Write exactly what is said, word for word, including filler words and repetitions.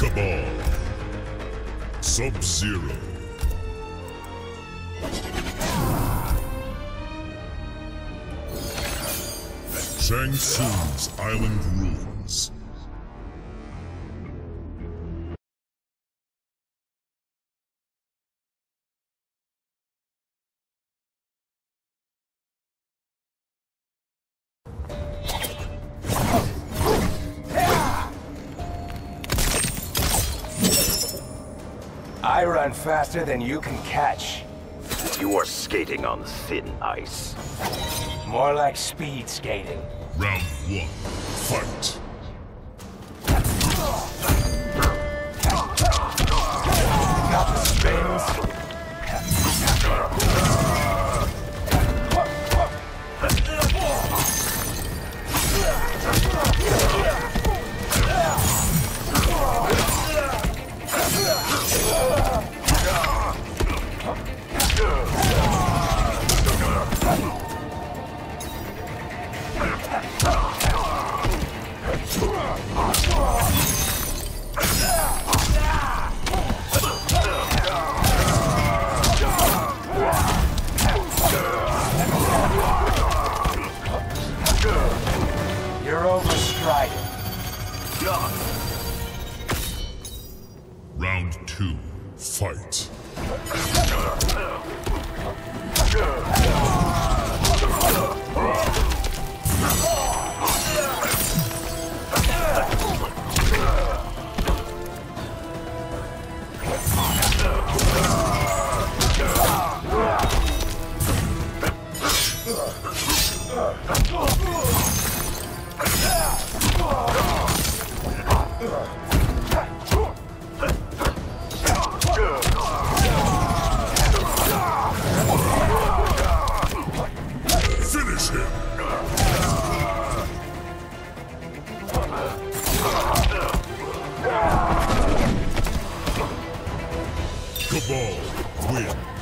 Kabal. Sub-Zero. Shang Tsung's Island Ruins. I run faster than you can catch. You are skating on thin ice. More like speed skating. Round one, fight. Got the spins. You're overstriding. Round two, fight. Finish him! Kabal wins.